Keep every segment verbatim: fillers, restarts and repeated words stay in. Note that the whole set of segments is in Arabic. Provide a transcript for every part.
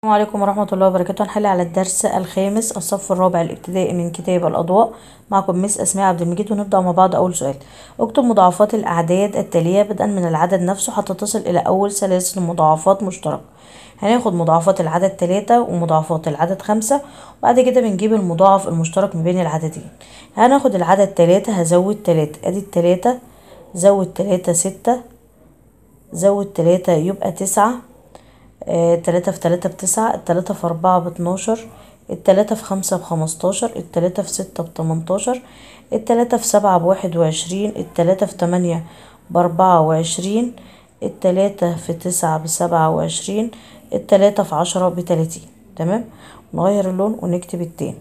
السلام عليكم ورحمة الله وبركاته. هنحل على الدرس الخامس الصف الرابع الابتدائي من كتاب الأضواء. معكم مس أسماء عبد المجيد، ونبدأ مع بعض. أول سؤال: اكتب مضاعفات الأعداد التالية بدءا من العدد نفسه حتى تصل إلى أول سلاسل مضاعفات مشتركة. هناخد مضاعفات العدد تلاتة ومضاعفات العدد خمسة، وبعد كده بنجيب المضاعف المشترك ما بين العددين. هناخد العدد تلاتة، هزود تلاتة، ادي التلاتة، زود تلاتة ستة، زود تلاتة يبقى تسعة. آه، تلاتة في تلاتة بتسعة، التلاتة في أربعة باتناشر، التلاتة في خمسة بخمستاشر، التلاتة في ستة بتمنتاشر، التلاتة في سبعة بواحد وعشرين، التلاتة في تمانية بأربعة وعشرين، التلاتة في تسعة بسبعة وعشرين، التلاتة في عشرة بتلاتين. تمام. نغير اللون ونكتب التاني.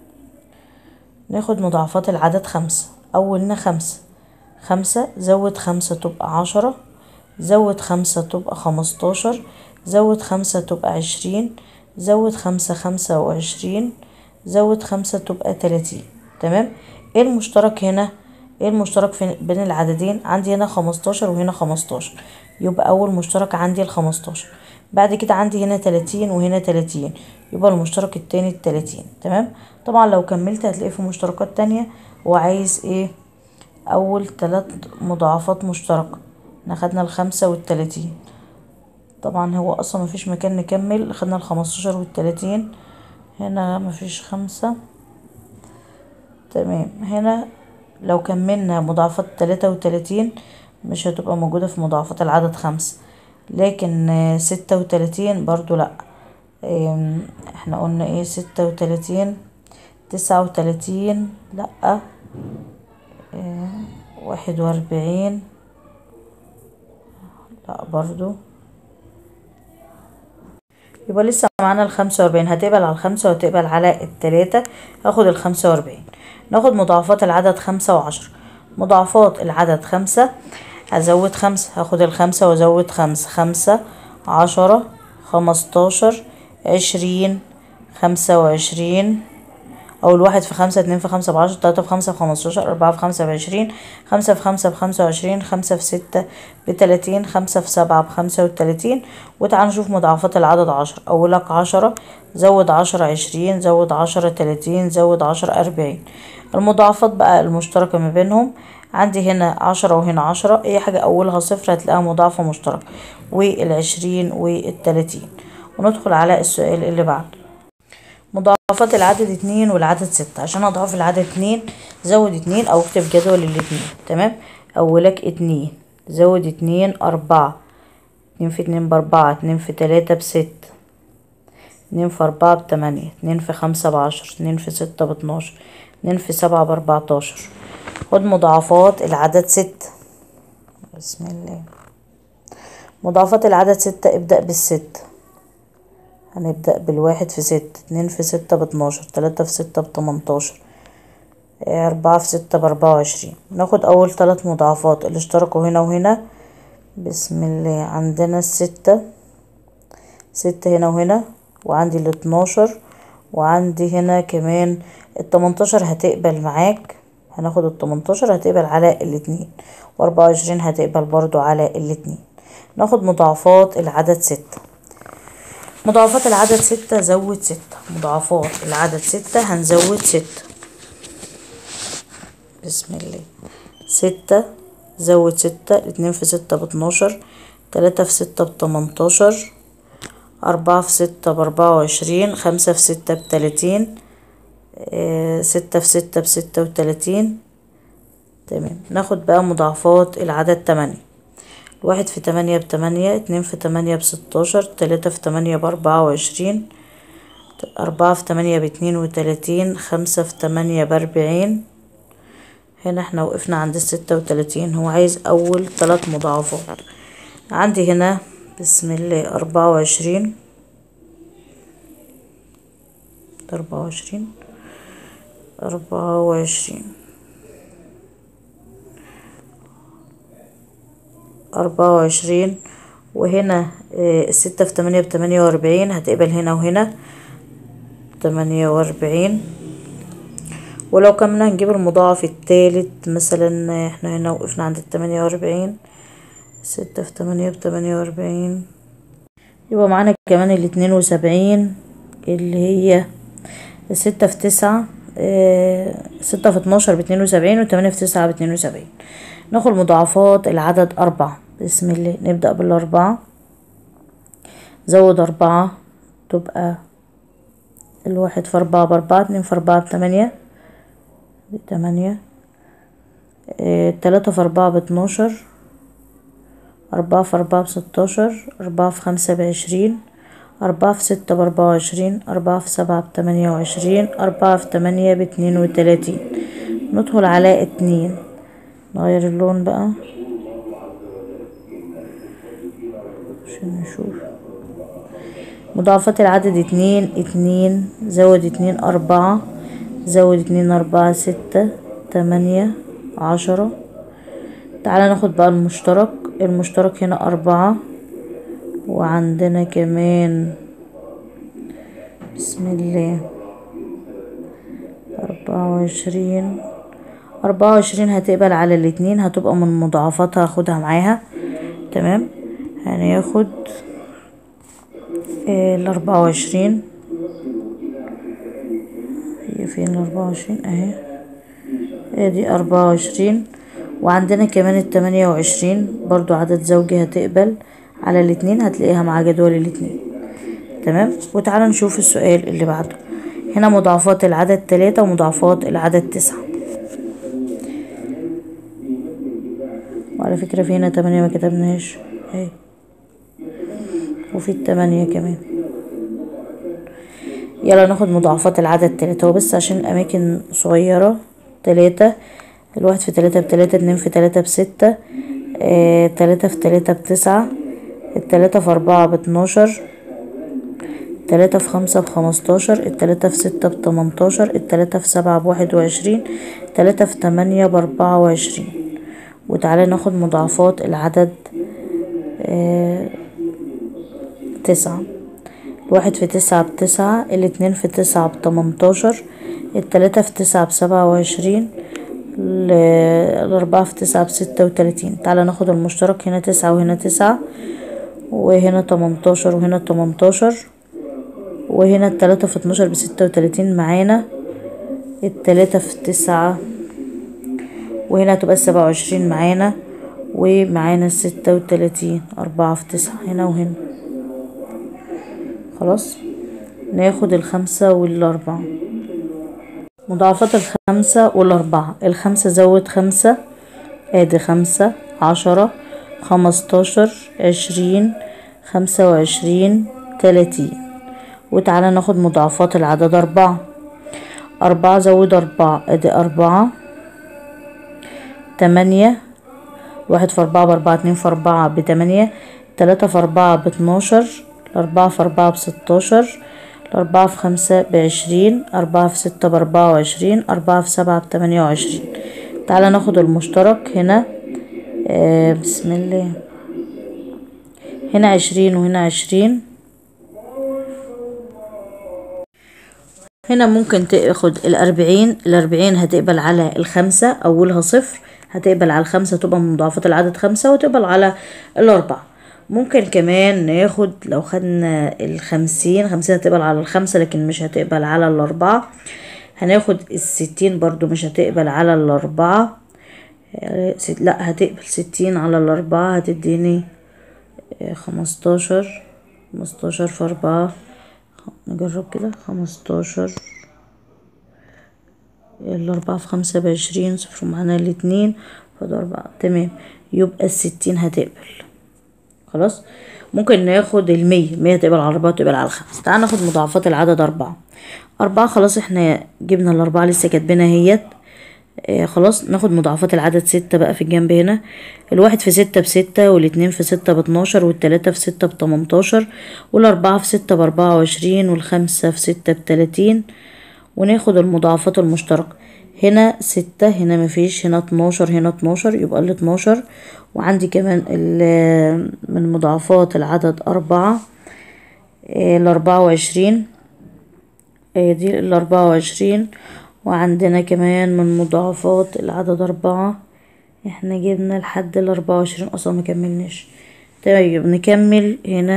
ناخد مضاعفات العدد خمسة. أولنا خمسة، خمسة زود خمسة تبقى عشرة، زود خمسة تبقى خمستاشر، زود خمسة تبقى عشرين، زود خمسة خمسة وعشرين، زود خمسة تبقى تلاتين. تمام. ايه المشترك هنا؟ ايه المشترك في بين العددين؟ عندي هنا خمستاشر وهنا خمستاشر، يبقى اول مشترك عندي الخمستاشر. بعد كده عندي هنا تلاتين وهنا تلاتين، يبقى المشترك التاني التلاتين. تمام. طبعا لو كملت هتلاقي في مشتركات تانية. وعايز ايه؟ اول تلات مضاعفات مشتركة. اخدنا الخمسة والتلاتين، طبعا هو اصلا مفيش مكان نكمل، خدنا الخمستاشر والتلاتين، هنا مفيش خمسة. تمام. هنا لو كملنا مضاعفات تلاتة وتلاتين مش هتبقى موجودة في مضاعفات العدد خمسة، لكن ستة وتلاتين برضو لا. احنا قلنا ايه؟ ستة وتلاتين، تسعة وتلاتين لا، واحد واربعين لا برضو. يبقى لسه معانا الخمسة واربعين، هتقبل على الخمسة وتقبل على التلاتة. هاخد الخمسة واربعين. ناخد مضاعفات العدد خمسة وعشرة. مضاعفات العدد خمسة، هزود خمسة، هاخد الخمسة وازود خمسة، خمسة، عشرة، خمستاشر، عشرين، خمسة وعشرين. اول واحد في خمسة، اتنين في خمسة بعشرة، تلاتة في خمسة بخمستاشر، اربعة في خمسة بعشرين، خمسة في خمسة بخمسة وعشرين، خمسة في ستة بتلاتين، خمسة في سبعة بخمسة وتلاتين. وتعال نشوف مضاعفات العدد عشرة. اولك عشرة، زود عشرة عشرين، زود عشرة تلاتين، زود عشرة اربعين. المضاعفات بقى المشتركة ما بينهم، عندي هنا عشرة وهنا عشرة، اي حاجة اولها صفر هتلاقيها مضاعفة مشتركة، والعشرين والتلاتين. وندخل على السؤال اللي بعده. مضاعفات العدد اتنين والعدد ستة. عشان اضعف العدد اتنين زود اتنين او اكتب جدول الاتنين. تمام. اولك اتنين، زود اتنين اربعة، اتنين في اتنين باربعة، اتنين في تلاتة بست، اتنين في اربعة بتمانية، اتنين في خمسة بعشر، اتنين في ستة باتناشر، اتنين في سبعة باربعتاشر. خد مضاعفات العدد ستة. بسم الله. مضاعفات العدد ستة، ابدأ بالست. هنبدأ بالواحد في ستة، اتنين في ستة باتناشر، تلاتة في ستة بتمنتاشر، اربعة في ستة باربعة وعشرين. ناخد اول تلات مضاعفات اللي اشتركوا هنا وهنا. بسم الله. عندنا الستة، ستة هنا وهنا، وعندي الاتناشر، وعندي هنا كمان التمنتاشر هتقبل معاك. هناخد التمنتاشر هتقبل على الاتنين، واربعة وعشرين هتقبل برضو على الاتنين. ناخد مضاعفات العدد ستة. مضاعفات العدد ستة، زود ستة. مضاعفات العدد ستة هنزود ستة. بسم الله. ستة، زود ستة، اتنين في ستة باتناشر، تلاتة في ستة بتمنتاشر، اربعة في ستة باربعة وعشرين، خمسة في ستة بتلاتين، اه ستة في ستة بستة وتلاتين. تمام. ناخد بقى مضاعفات العدد تمانية. واحد في تمانية بتمانية، اتنين في تمانية بستاشر، تلاتة في تمانية باربعة وعشرين، اربعة في تمانية باتنين وتلاتين، خمسة في تمانية باربعين. هنا احنا وقفنا عند الستة وتلاتين. هو عايز اول ثلاث مضاعفات. عندي هنا بسم الله اربعة وعشرين، اربعة وعشرين، اربعة وعشرين، اربعة وعشرين. وهنا الستة في تمانية بتمانية واربعين هتقبل هنا وهنا تمانية واربعين. ولو كملنا هنجيب المضاعف التالت. مثلا احنا هنا وقفنا عند التمانية واربعين، ستة في تمانية بتمانية واربعين، يبقى معانا كمان الاتنين وسبعين اللي هي ستة في تسعة، اه ستة في اتناشر باتنين وسبعين، وتمانية في تسعة باتنين وسبعين. ناخد مضاعفات العدد أربعة. بسم الله. نبدأ بالأربعة، زود أربعة تبقى الواحد في أربعة بأربعة، اتنين في أربعة بتمانية بتمانية، اه تلاتة في أربعة باتناشر، أربعة في أربعة بستاشر، أربعة في خمسة بعشرين، أربعة في ستة بأربعة وعشرين، أربعة في سبعة بتمانية وعشرين، أربعة في تمانية باتنين وتلاتين. ندخل على اتنين، نغير اللون بقى عشان نشوف. مضاعفات العدد اتنين، اتنين زود اتنين أربعة، زود اتنين أربعة ستة، تمانية، عشرة. تعالى ناخد بقى المشترك. المشترك هنا أربعة، وعندنا كمان بسم الله أربعة وعشرين. أربعة وعشرين هتقبل على الاتنين، هتبقى من مضاعفاتها هاخدها معاها. تمام. هناخد الأربعة وعشرين. هي فين الأربعة وعشرين؟ اهي ادي أربعة وعشرين. وعندنا كمان التمانية وعشرين برضو عدد زوجي، هتقبل على الاتنين، هتلاقيها مع جدول الاتنين. تمام. وتعالى نشوف السؤال اللي بعده. هنا مضاعفات العدد تلاتة ومضاعفات العدد تسعة. وعلى فكرة في هنا تمانية ما كتبناش اهي، وفي التمانية كمان. يلا ناخد مضاعفات العدد تلاتة، وبس عشان الأماكن صغيرة. تلاتة، الواحد في تلاتة بتلاتة، اتنين في تلاتة بستة، اه تلاتة في تلاتة بتسعة، التلاتة في أربعة باتناشر، التلاتة في خمسة بخمستاشر، التلاتة في ستة بتمنتاشر، التلاتة في سبعة بواحد وعشرين، التلاتة في تمانية بأربعة وعشرين. وتعالى ناخد مضاعفات العدد اه تسعة. الواحد في تسعة بتسعة، الاتنين في تسعة بتمنتاشر، التلاتة في تسعة بسبعة وعشرين، الأربعة في تسعة بستة وتلاتين. تعالى ناخد المشترك. هنا تسعة وهنا تسعة، وهنا تمنتاشر وهنا تمنتاشر، وهنا التلاتة في اتناشر بستة وتلاتين معانا، التلاتة في تسعة، وهنا هتبقى السبعة وعشرين معانا، ومعانا الستة وتلاتين. أربعة في تسعة هنا وهنا. خلاص. ناخد الخمسة والأربعة. مضاعفات الخمسة والأربعة. الخمسة زود خمسة، ادي خمسة، عشرة، خمستاشر، عشرين، خمسة وعشرين، تلاتين. وتعالى ناخد مضاعفات العدد أربعة. أربعة زود أربعة، ادي أربعة، تمانية، واحد في أربعة بأربعة، اتنين في أربعة بتمانية، تلاتة في أربعة باتناشر، الأربعة في أربعة بستاشر، الأربعة في خمسة بعشرين، أربعة في ستة بأربعة وعشرين، أربعة في سبعة بتمانية وعشرين. تعالى ناخد المشترك. هنا آه بسم الله، هنا عشرين وهنا عشرين. هنا ممكن تاخد الأربعين. الأربعين هتقبل على الخمسة، أولها صفر، هتقبل على الخمسة، تبقى من مضاعفات العدد خمسة، وتقبل على الأربعة. ممكن كمان ناخد لو خدنا الخمسين. خمسين هتقبل على الخمسة لكن مش هتقبل على الأربعة. هناخد الستين برضو مش هتقبل على الأربعة. لا، هتقبل ستين على الأربعة، هتديني خمستاشر. خمستاشر في أربعة، نجرب كده. خمستاشر، الأربعة في خمسة بعشرين، صفر معانا الاتنين، فده أربعة. تمام. يبقى الستين هتقبل. خلاص. ممكن ناخد المية. مية هتقبل على أربعة، تقبل على خمسة. تعال ناخد مضاعفات العدد أربعة. أربعة خلاص احنا جبنا الأربعة، لسه كاتبينها هيت. آه خلاص. ناخد مضاعفات العدد ستة بقى في الجنب هنا. الواحد في ستة بستة، والاتنين في ستة باتناشر، والتلاتة في ستة بتمنتاشر، والأربعة في ستة بأربعة وعشرين، والخمسة في ستة بتلاتين. وناخد المضاعفات المشتركة. هنا ستة، هنا مفيش، هنا اتناشر، هنا اتناشر، يبقى ال اتناشر. وعندي كمان من مضاعفات العدد أربعة الأربعة وعشرين، دي الأربعة وعشرين. وعندنا كمان من مضاعفات العدد أربعة، احنا جبنا لحد الأربعة وعشرين أصلا مكملناش. طيب نكمل. هنا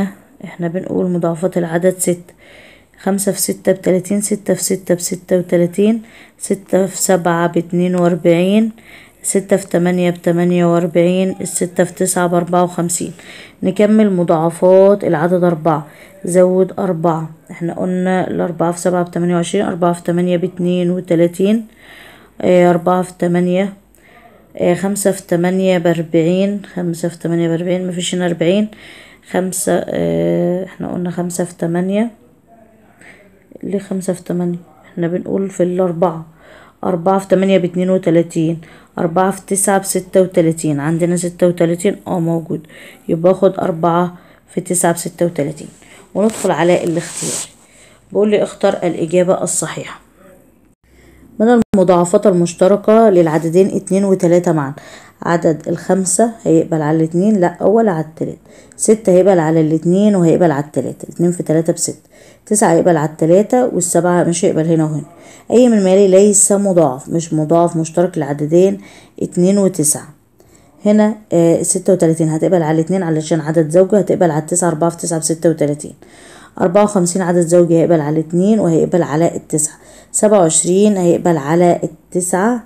احنا بنقول مضاعفات العدد ستة. خمسة في ستة بتلاتين، ستة في ستة بستة وتلاتين، ستة في سبعة باتنين واربعين، ستة في تمانية بتمانية واربعين، الستة في تسعة باربعة وخمسين. نكمل مضاعفات العدد أربعة. زود أربعة، احنا قلنا الأربعة في سبعة بتمانية وعشرين، أربعة في تمانية باتنين وتلاتين، اه أربعة في تمانية، اه خمسة في تمانية بأربعين، خمسة في تمانية بأربعين، مفيش هنا أربعين. خمسة اه احنا قلنا خمسة في تمانية، ليه خمسة في تمانية؟ احنا بنقول في الأربعة. أربعة في تمانية باتنين وتلاتين، أربعة في تسعة بستة وتلاتين، عندنا ستة وتلاتين اه موجود، يبقى اخد أربعة في تسعة بستة وتلاتين. وندخل على الاختيار، بقول لي اختر الإجابة الصحيحة. من المضاعفات المشتركة للعددين اتنين وتلاتة معا، عدد الخمسة هيقبل على الاتنين لا ولا على التلاتة، ستة هيقبل على الاتنين وهيقبل على التلاتة، اتنين في تلاتة بستة، تسعة هيقبل على التلاتة والسبعة مش هيقبل هنا وهنا. اي من المالي ليس مضاعف، مش مضاعف مشترك للعددين اتنين وتسعة. هنا آه ستة وتلاتين هتقبل على الاتنين علشان عدد زوجي، هتقبل على التسعة، أربعة في تسعة بستة وتلاتين. أربعة وخمسين عدد زوجي هيقبل على الاتنين وهيقبل على التسعة. سبعة وعشرين هيقبل على التسعة،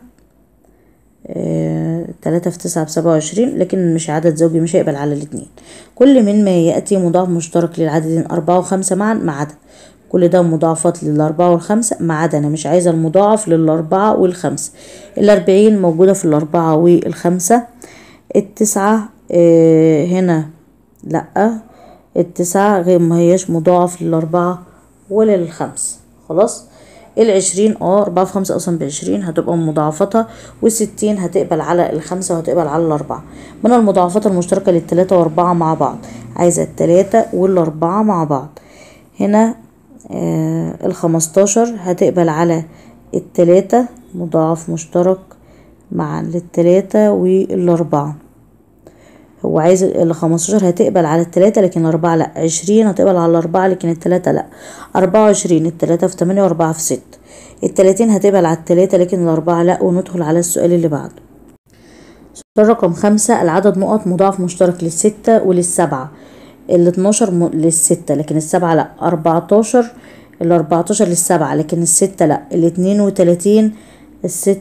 آه، تلاتة في تسعة بسبعة وعشرين، لكن مش عدد زوجي مش هيقبل على الاتنين. كل من ما يأتي مضاعف مشترك للعددين أربعة وخمسة معا ما عدا، كل ده مضاعفات للأربعة والخمسة ما عدا أنا مش عايزة المضاعف للأربعة والخمسة. الأربعين موجودة في الأربعة والخمسة. التسعة آه هنا لأ، التسعة غير ما هياش مضاعف للأربعة ولا للخمسة. خلاص. العشرين اه أربعة في خمسة أصلا بعشرين هتبقى مضاعفتها، والستين هتقبل على الخمسة وهتقبل على الأربعة. من المضاعفات المشتركة للتلاتة وأربعة مع بعض، عايزة التلاتة والأربعة مع بعض. هنا آه الخمستاشر هتقبل على التلاتة، مضاعف مشترك مع التلاتة والأربعة. هو عايز الخمستاشر هتقبل على التلاتة لكن الأربعة لأ، عشرين هتقبل على الأربعة لكن التلاتة لأ، أربعة وعشرين التلاتة في تمانية وأربعة في ستة، التلاتين هتقبل على التلاتة لكن الأربعة لأ. وندخل على السؤال اللي بعده. السؤال رقم خمسة، العدد نقط مضاعف مشترك للستة وللسبعة، الاتناشر م... للستة لكن السبعة لأ، أربعتاشر الأربعتاشر للسبعة لكن الستة لأ، الاتنين وتلاتين الستة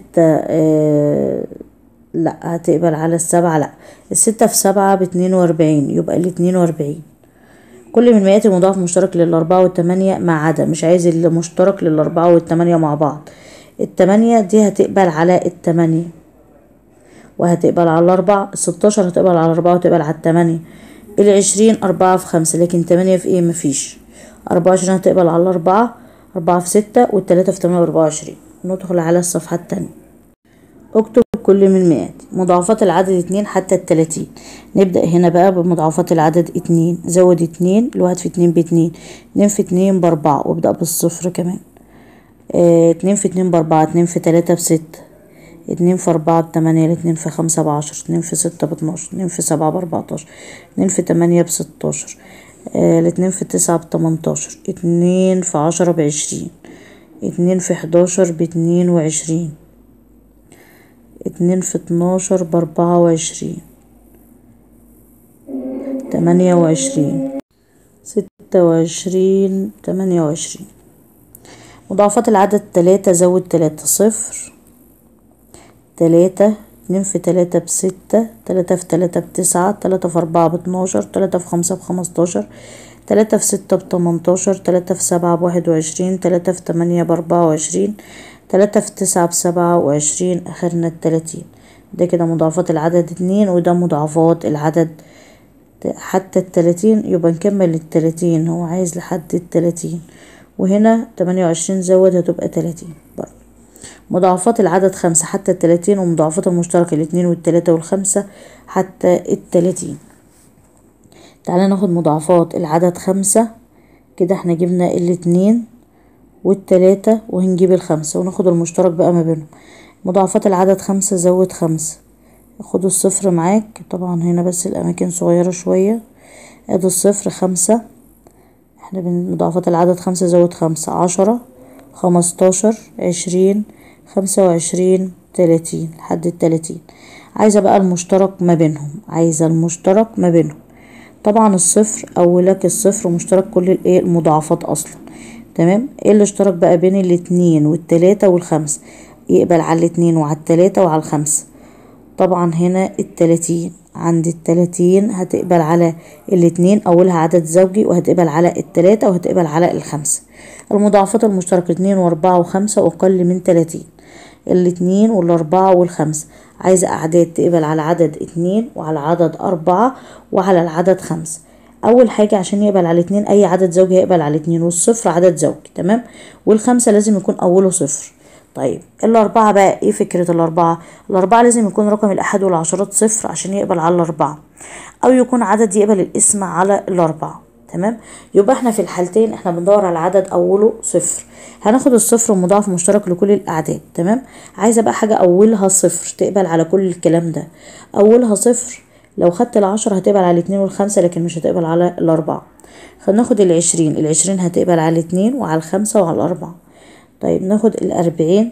آه لا هتقبل على السبعة لأ، الستة في سبعة باتنين واربعين يبقى الاتنين واربعين. كل من ما يأتي مضاعف مشترك للأربعة والتمانية ما عدا، مش عايز المشترك للأربعة والتمانية مع بعض. التمانية دي هتقبل على التمانية وهتقبل على الأربعة، الستاشر هتقبل على الأربعة وهتقبل على التمانية. العشرين أربعة في خمسة لكن تمانية في ايه مفيش. أربعة وعشرين هتقبل على الأربعة، أربعة في ستة والتلاتة في تمانية وأربعة وعشرين. ندخل على الصفحة التانية. اكتب كل من مئات مضاعفات العدد اتنين حتى التلاتين. نبدأ هنا بقى بمضاعفات العدد اتنين. زود اتنين، الواحد في اتنين باتنين، اتنين في اتنين باربعة، وابدأ بالصفر كمان. اه اتنين في اتنين باربعة، اتنين في تلاتة بستة، اتنين في اربعة بتمانية، اتنين في خمسة بعشرة، اتنين في ستة باتناشر، اتنين في سبعة باربعتاشر، اتنين في تمانية بستاشر، اه الاتنين في تسعة بتمنتاشر، اتنين في عشرة بعشرين، اتنين في حداشر باتنين وعشرين، اتنين في اتناشر باربعة وعشرين، تمانية وعشرين، ستة وعشرين، تمانية وعشرين. مضاعفات العدد تلاتة. زود تلاتة، صفر، تلاتة، اتنين في تلاتة بستة، تلاتة في تلاتة بتسعة، تلاتة في أربعة باتناشر، تلاتة في خمسة بخمستاشر، تلاتة في ستة بتمنتاشر، تلاتة في سبعة بواحد وعشرين، تلاتة في تمانية بأربعة وعشرين، تلاتة في تسعة بسبعة وعشرين، اخرنا التلاتين. ده كده مضاعفات العدد اتنين، وده مضاعفات العدد حتى التلاتين. يبقى نكمل التلاتين، هو عايز لحد التلاتين، وهنا تمانية وعشرين زود هتبقى تلاتين برضه. مضاعفات العدد خمسة حتى التلاتين، ومضاعفات المشتركة الاتنين والتلاتة والخمسة حتى التلاتين. تعالى ناخد مضاعفات العدد خمسة. كده احنا جبنا الاتنين والتلاتة وهنجيب الخمسة وناخد المشترك بقى ما بينهم. مضاعفات العدد خمسة. زود خمسة، خد الصفر معاك، طبعا هنا بس الاماكن صغيرة شوية. ادي الصفر، خمسة، احنا بمضاعفات العدد خمسة. زود خمسة، عشرة، خمستاشر، عشرين، خمسة وعشرين، تلاتين لحد التلاتين. عايزة بقى المشترك ما بينهم، عايزة المشترك ما بينهم. طبعا الصفر اولك الصفر مشترك كل الايه المضاعفات اصلا. تمام. ايه اللي اشترك بقى بين الاتنين والتلاتة والخمسة؟ يقبل على الاتنين وعلى التلاتة وعلى الخمسة. طبعا هنا التلاتين، عند التلاتين هتقبل على الاتنين اولها عدد زوجي، وهتقبل على التلاتة، وهتقبل على الخمسة. المضاعفات المشتركة اتنين واربعة وخمسة واقل من تلاتين. الاتنين والاربعة والخمسة. عايزة اعداد تقبل على عدد اتنين وعلى عدد اربعة وعلى العدد خمسة. اول حاجة عشان يقبل على اتنين اي عدد زوجي هيقبل على اتنين، والصفر عدد زوجي. تمام. والخمسة لازم يكون اوله صفر. طيب الاربعة بقى ايه فكرة الاربعة؟ الاربعة لازم يكون رقم الاحاد والعشرات صفر عشان يقبل على الاربعة، او يكون عدد يقبل الاسم على الاربعة. تمام. يبقى احنا في الحالتين احنا بندور على عدد اوله صفر. هناخد الصفر مضاعف مشترك لكل الاعداد. تمام. عايزة بقى حاجة اولها صفر تقبل على كل الكلام ده. اولها صفر لو خدت العشرة هتقبل على الاتنين والخمسة، لكن مش هتقبل على الاربعة. فناخد العشرين، العشرين هتقبل على الاتنين وعلى الخمسة وعلى الاربعة. طيب ناخد الاربعين،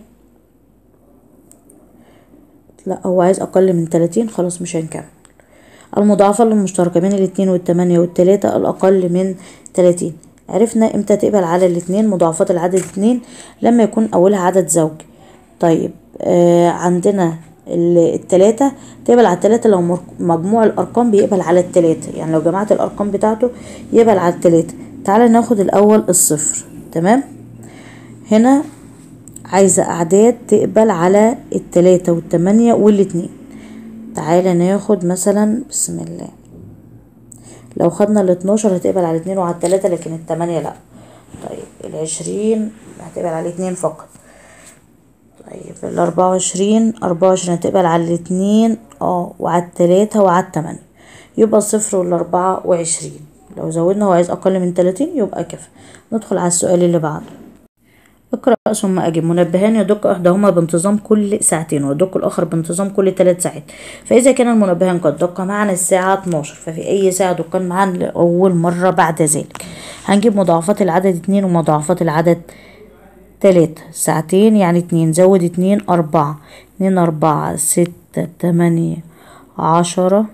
لا هو عايز اقل من تلاتين، خلاص مش هنكمل. المضاعفة المشتركة بين الاتنين والتمانية والتلاتة الاقل من تلاتين. عرفنا امتى تقبل على الاتنين مضاعفات العدد اتنين؟ لما يكون اولها عدد زوجي. طيب آه عندنا التلاتة تقبل على التلاتة لو مجموع الارقام بيقبل على التلاتة، يعني لو جمعت الارقام بتاعته يقبل على التلاتة. تعالى ناخد الاول الصفر. تمام. هنا عايزة اعداد تقبل على التلاتة والتمانية والاتنين. تعالى ناخد مثلا بسم الله، لو خدنا الاتناشر هتقبل على الاتنين وعلى التلاتة، لكن التمانية لا. طيب العشرين هتقبل على الاتنين فقط. طيب الاربعة وعشرين، اربعة وعشرين هتقبل على الاتنين اه وعلى التلاتة وعلى التمانية. يبقى الصفر والاربعة وعشرين. لو زودنا هو عايز اقل من تلاتين يبقى كفى. ندخل على السؤال اللي بعده. اقرأ ثم أجب. منبهان يدق إحداهما بانتظام كل ساعتين، ويدق الآخر بانتظام كل ثلاث ساعات. فإذا كان المنبهان قد دق معا الساعة اتناشر، ففي أي ساعة دقان معا لأول مرة بعد ذلك؟ هنجيب مضاعفات العدد اتنين ومضاعفات العدد تلاتة. ساعتين يعني اتنين، زود اتنين أربعة، اتنين أربعة ستة تمانية عشرة،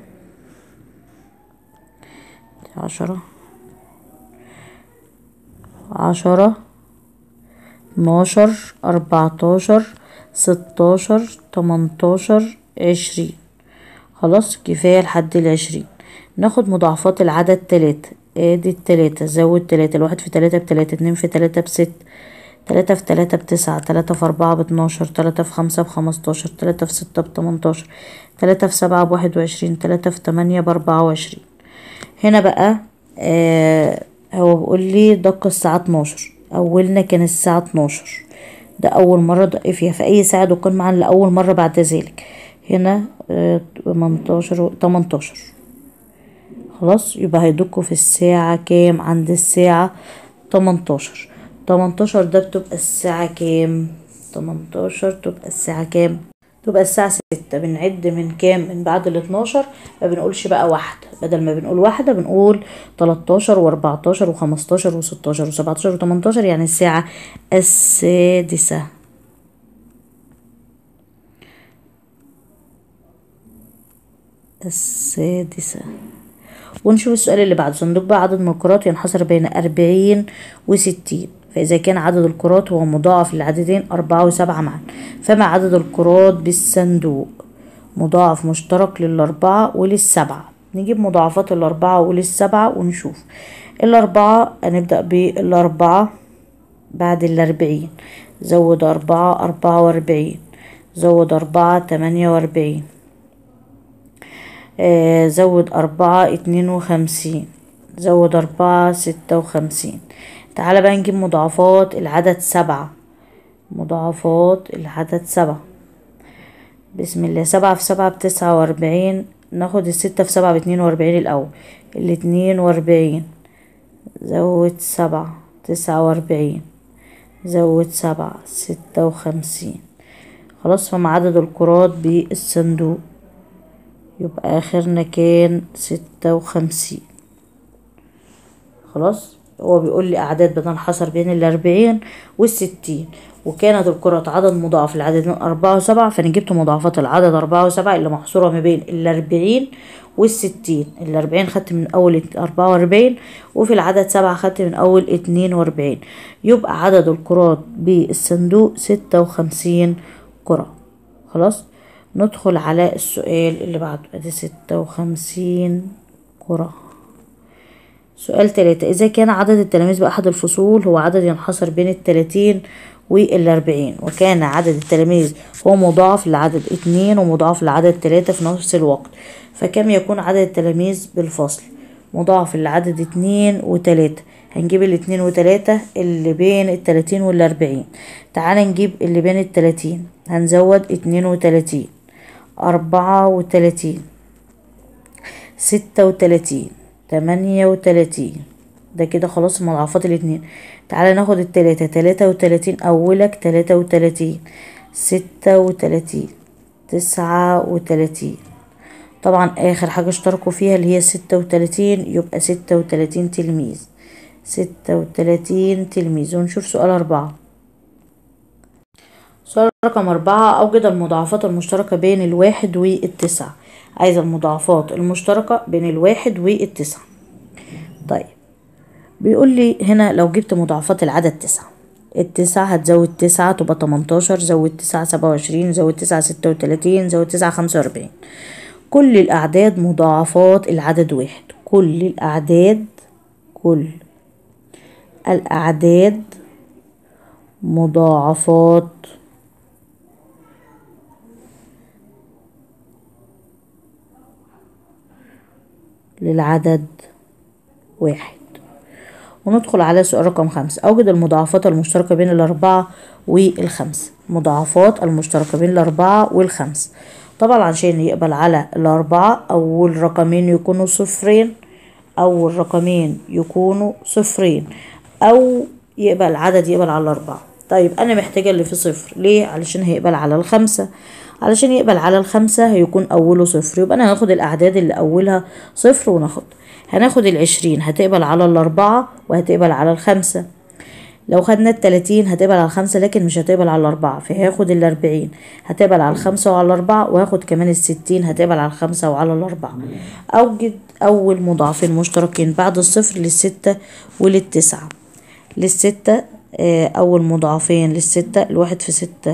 عشرة عشرة اتناشر اربعتاشر ستاشر تمنتاشر عشرين. خلاص كفاية لحد العشرين. ناخد مضاعفات العدد تلاتة. ادي التلاتة، زود تلاتة، الواحد في تلاتة بتلاتة، اتنين في تلاتة بست، تلاتة في تلاتة بتسعة، تلاتة في اربعة باتناشر، تلاتة في خمسة بخمستاشر، تلاتة في ستة بتمنتاشر، تلاتة في سبعة بواحد وعشرين، تلاتة في تمانية باربعة وعشرين. هنا بقى آه هو بيقول لي دق الساعة اتناشر، اولنا كان الساعة اتناشر، ده اول مرة دق فيها. في اي ساعة دقان معا لاول مرة بعد ذلك؟ هنا اه تمنتاشر تمنتاشر. خلاص يبقى هيدقوا في الساعة كام؟ عند الساعة تمنتاشر. تمنتاشر ده بتبقى الساعة كام؟ تمنتاشر تبقى الساعة كام؟ تبقى الساعة ستة. بنعد من كام؟ من بعد الاتناشر. ما بنقولش بقى واحدة، بدل ما بنقول واحدة بنقول تلاتاشر واربعتاشر وخمستاشر وستاشر وسبعتاشر وتمنتاشر، يعني الساعة السادسة. السادسة. ونشوف السؤال اللي بعده. صندوق بقى عدد من الكرات ينحصر بين اربعين وستين، فإذا كان عدد الكرات هو مضاعف للعددين أربعة وسبعة معا، فما عدد الكرات بالصندوق؟ مضاعف مشترك للأربعة وللسبعة. نجيب مضاعفات الأربعة وللسبعة ونشوف. الأربعة هنبدأ بالأربعة بعد الأربعين، زود أربعة أربعة وأربعين، زود أربعة تمانية وأربعين، آه زود أربعة اتنين وخمسين، زود أربعة ستة وخمسين. تعالى بقى نجيب مضاعفات العدد سبعة. مضاعفات العدد سبعة بسم الله. سبعة في سبعة بتسعة واربعين. ناخد الستة في سبعة باتنين واربعين الأول، الاتنين واربعين، زود سبعة تسعة واربعين، زود سبعة ستة وخمسين. خلاص فما عدد الكرات بالصندوق؟ يبقى آخرنا كان ستة وخمسين. خلاص هو بيقول لي أعداد بتنحصر بين الأربعين والستين، وكانت الكرات عدد مضاعف للعددين أربعة وسبعة، فأنا جبت مضاعفات العدد أربعة وسبعة اللي محصورة ما بين الأربعين والستين. الأربعين خدت من أول أربعة وأربعين، وفي العدد سبعة خدت من أول اتنين وأربعين. يبقى عدد الكرات بالصندوق ستة وخمسين كرة. خلاص، ندخل على السؤال اللي بعده. ادي ستة وخمسين كرة. سؤال تلاتة، إذا كان عدد التلاميذ بأحد الفصول هو عدد ينحصر بين التلاتين والأربعين، وكان عدد التلاميذ هو مضاعف لعدد اتنين ومضاعف لعدد تلاتة في نفس الوقت، فكم يكون عدد التلاميذ بالفصل؟ مضاعف لعدد اتنين وتلاتة. هنجيب الاتنين وتلاتة اللي بين التلاتين والأربعين. تعالى نجيب اللي بين التلاتين. هنزود اتنين وتلاتين، أربعة وتلاتين، ستة وتلاتين، تمانية وتلاتين. ده كده خلاص مضاعفات الاتنين. تعالى ناخد التلاتة. تلاتة وتلاتين أولك تلاتة وتلاتين، ستة وتلاتين، تسعة وتلاتين. طبعا آخر حاجة اشتركوا فيها اللي هي ستة وتلاتين، يبقى ستة وتلاتين تلميذ. ستة وتلاتين تلميذ. ونشوف سؤال أربعة. سؤال رقم أربعة، أوجد المضاعفات المشتركة بين الواحد والتسعة. عايز المضاعفات المشتركة بين الواحد والتسعة. طيب، بيقول لي هنا لو جبت مضاعفات العدد تسعة، التسعة هتزود تسعة تبقى تمنتاشر، زود تسعة سبعة وعشرين، زود تسعة ستة وتلاتين، زود تسعة خمسة وأربعين. كل الأعداد مضاعفات العدد واحد. كل الأعداد كل الأعداد مضاعفات للعدد واحد. وندخل على سؤال رقم خمسة، أوجد المضاعفات المشتركة بين الأربعة والخمسة. مضاعفات المشتركة بين الأربعة والخمسة. طبعا عشان يقبل على الأربعة أول رقمين يكونوا صفرين، أول رقمين يكونوا صفرين، أو يقبل عدد يقبل على الأربعة. طيب أنا محتاجة اللي في صفر. ليه؟ علشان هيقبل على الخمسة. علشان يقبل على الخمسة هيكون أوله صفر، يبقى أنا هاخد الأعداد اللي أولها صفر. وناخد هناخد العشرين هتقبل على الأربعة وهتقبل على الخمسة. لو خدنا التلاتين هتقبل على الخمسة لكن مش هتقبل على الأربعة، فهاخد الأربعين هتقبل على الخمسة وعلى الأربعة، وهاخد كمان الستين هتقبل على الخمسة وعلى الأربعة. أوجد أول مضاعفين مشتركين بعد الصفر للستة وللتسعة. للستة أول مضاعفين للستة، الواحد في ستة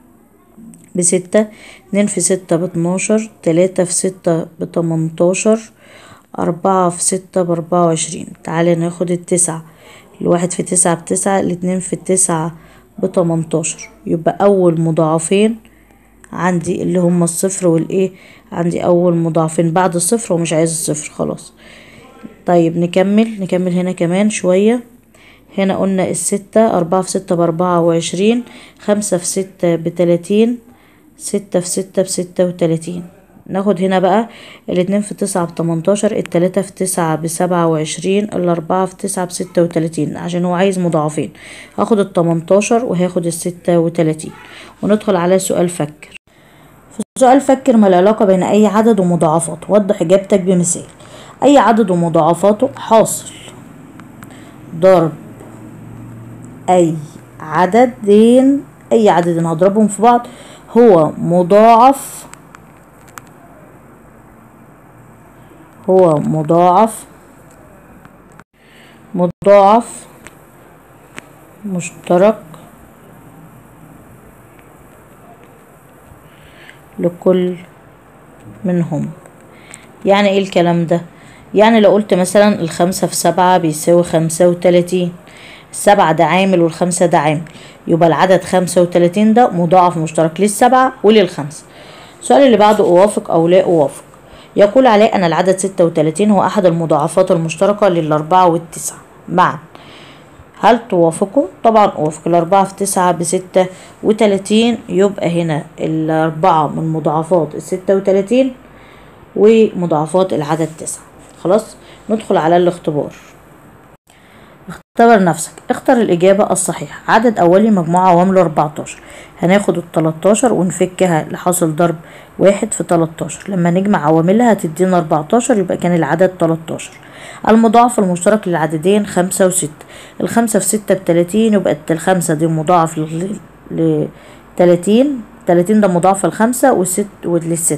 بستة، اتنين في ستة باتناشر، تلاتة في ستة بتمنتاشر، أربعة في ستة بأربعة وعشرين. تعالى ناخد التسعة. الواحد في تسعة بتسعة، الاتنين في تسعة بتمنتاشر. يبقى أول مضاعفين عندي اللي هما الصفر والإيه، عندي أول مضاعفين بعد الصفر ومش عايز الصفر خلاص. طيب نكمل نكمل هنا كمان شوية. هنا قلنا الستة، أربعة في ستة بأربعة وعشرين، خمسة في ستة بتلاتين، ستة في ستة بستة وتلاتين. ناخد هنا بقى الاتنين في تسعة بتمنتاشر، التلاتة في تسعة بسبعة وعشرين، الأربعة في تسعة بستة وتلاتين. عشان هو عايز مضاعفين هاخد التمنتاشر وهاخد الستة وتلاتين. وندخل على سؤال فكر. في سؤال فكر، ما العلاقة بين أي عدد ومضاعفاته؟ وضح إجابتك بمثال. أي عدد ومضاعفاته حاصل ضرب أي عددين، أي عددين هضربهم في بعض هو مضاعف هو مضاعف مضاعف مشترك لكل منهم. يعني ايه الكلام ده؟ يعني لو قلت مثلا الخمسة في سبعة بيساوي خمسة وتلاتين، السبعة ده عامل والخمسة ده عامل، يبقى العدد خمسة وتلاتين ده مضاعف مشترك للسبعة وللخمسة. السؤال اللي بعده، أوافق أو لا أوافق. يقول علاء أن العدد ستة وتلاتين هو أحد المضاعفات المشتركة للأربعة والتسعة معا. هل توافقوا؟ طبعا أوافق. الأربعة في تسعة بستة وتلاتين، يبقى هنا الأربعة من مضاعفات الستة وتلاتين ومضاعفات العدد تسعة. خلاص، ندخل على الاختبار. اختبر نفسك. اختر الإجابة الصحيحة. عدد أولي مجموعة عوامله أربعتاشر. هناخد التلاتاشر ونفكها لحاصل ضرب واحد في تلاتاشر. لما نجمع عواملها هتدينا أربعتاشر، يبقى كان العدد تلاتاشر. المضاعف المشترك للعددين خمسة وستة. الخمسة في ستة بتلاتين، يبقى الخمسة دي مضاعف لتلاتين. تلاتين ده مضاعف الخمسة والست وللستة.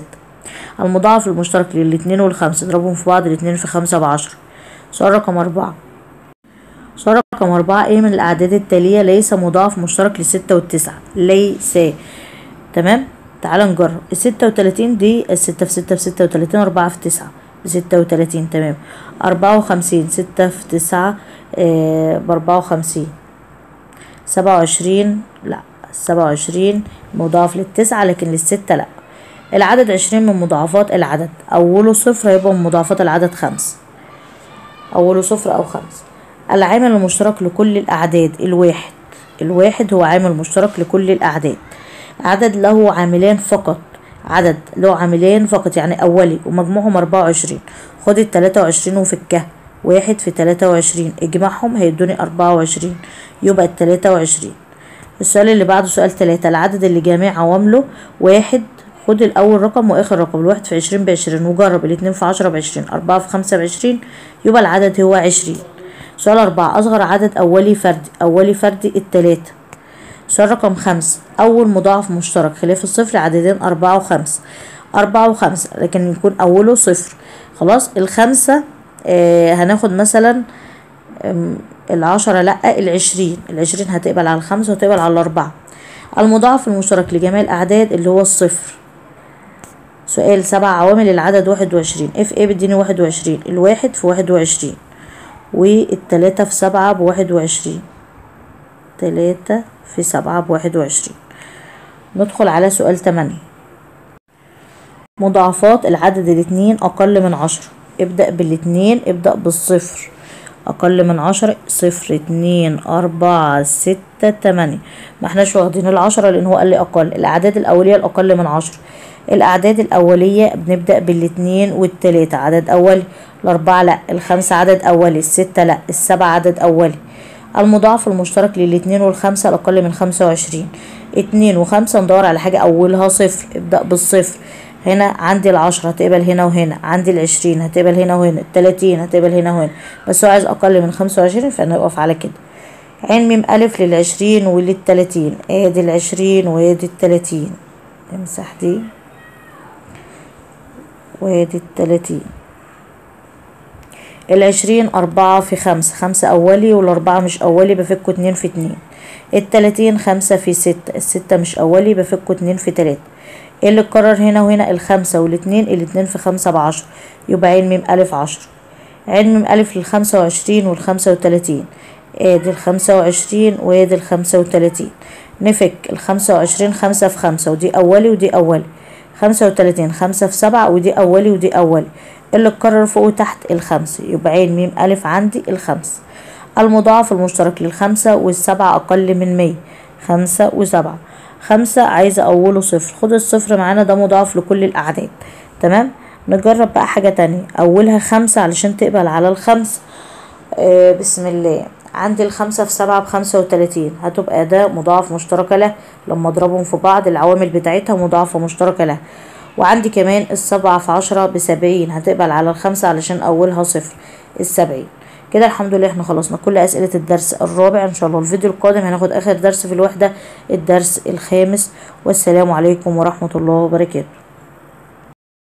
المضاعف المشترك للاتنين والخمسة اضربهم في بعض، الاتنين في خمسة بعشرة. سؤال رقم أربعة. سؤال رقم أربعة، ايه من الأعداد التالية ليس مضاعف مشترك لستة والتسعة؟ ليس. تمام، تعال نجرب. الستة وتلاتين دي الستة في ستة في ستة وتلاتين، أربعة في تسعة بستة وتلاتين. تمام. أربعة وخمسين، ستة في تسعة آه بأربعة وخمسين. سبعة وعشرين، لا سبعة وعشرين مضاعف للتسعة لكن للستة لا. العدد عشرين من مضاعفات العدد، أوله صفر هيبقى من مضاعفات العدد خمس، أوله صفر أو خمس. العامل المشترك لكل الأعداد الواحد، الواحد هو عامل مشترك لكل الأعداد. عدد له عاملين فقط، عدد له عاملين فقط يعني أولي ومجموعهم أربعة وعشرين. خد التلاتة وعشرين وفكها، واحد في تلاتة وعشرين اجمعهم هيدوني أربعة وعشرين، يبقى التلاتة وعشرين. السؤال اللي بعده سؤال تلاتة، العدد اللي جميع عوامله واحد. خد الأول رقم وآخر رقم، الواحد في عشرين بعشرين وجرب، الاتنين في عشرة بعشرين، أربعة في خمسة بعشرين، يبقى العدد هو عشرين. سؤال أربعة، أصغر عدد أولي فردي، أولي فردي التلاتة. سؤال رقم خمسة، أول مضاعف مشترك خلاف الصفر عددين أربعة وخمسة، أربعة وخمسة لكن يكون أوله صفر. خلاص الخمسة آه هناخد مثلا العشرة لأ العشرين، العشرين هتقبل على الخمسة وتقبل على الأربعة. المضاعف المشترك لجميع الأعداد اللي هو الصفر. سؤال سبع، عوامل العدد واحد وعشرين، اف ايه بديني واحد وعشرين، الواحد في واحد وعشرين والتلاتة في سبعة بواحد وعشرين، تلاتة في سبعة بواحد وعشرين. ندخل على سؤال تمانية، مضاعفات العدد الاتنين أقل من عشرة. ابدأ بالاتنين، ابدأ بالصفر. أقل من عشرة، صفر اتنين أربعة ستة تمانية. ما احناش واخدين العشرة لأن هو قال لي أقل. الأعداد الأولية الأقل من عشرة، الأعداد الأولية بنبدأ بالاتنين والتلاتة عدد أولي، الأربعة لأ، الخمسة عدد أولي، الستة لأ، السبعة عدد أولي. المضاعف المشترك للاتنين والخمسة الأقل من خمسة وعشرين. اتنين وخمسة ندور على حاجة أولها صفر، ابدأ بالصفر. هنا عندي العشرة هتقبل هنا وهنا، عندي العشرين هتقبل هنا وهنا، التلاتين هتقبل هنا وهنا، بس هو عايز أقل من خمسة وعشرين فنقف على كده. عين ميم ألف للعشرين وللتلاتين، ادي العشرين وادي التلاتين، امسح دي وادي التلاتين. العشرين أربعة في خمسة، خمسة أولي والأربعة مش أولي بفكه اتنين في اتنين. التلاتين خمسة في ستة، الستة مش أولي بفكه اتنين في تلاتة. ايه اللي اتكرر هنا وهنا؟ الخمسة والاتنين، الاتنين في خمسة بعشرة، يبقى عين ميم ألف عشرة. عين ميم ألف للخمسة وعشرين والخمسة وتلاتين، ادي الخمسة وعشرين وادي الخمسة وتلاتين. نفك الخمسة وعشرين، خمسة في خمسة ودي أولي ودي أولي، خمسة وتلاتين خمسة في سبعة ودي أولي ودي أولي، اللي اتكرر فوق وتحت الخمسة، يبقى عين ميم ألف عندي الخمسة. المضاعف المشترك للخمسة والسبعة أقل من مية، خمسة وسبعة. خمسة عايزة أوله صفر، خد الصفر معانا ده مضاعف لكل الأعداد. تمام، نجرب بقى حاجة تانية أولها خمسة علشان تقبل على الخمسة. آه بسم الله، عندي الخمسة في سبعة بخمسة وتلاتين، هتبقى ده مضاعف مشتركة له، لما اضربهم في بعض العوامل بتاعتها مضاعفة مشتركة له. وعندي كمان السبعة في عشرة بسبعين، هتقبل على الخمسة علشان أولها صفر، السبعين. كده الحمد لله احنا خلصنا كل أسئلة الدرس الرابع. ان شاء الله الفيديو القادم هناخد آخر درس في الوحدة، الدرس الخامس. والسلام عليكم ورحمة الله وبركاته.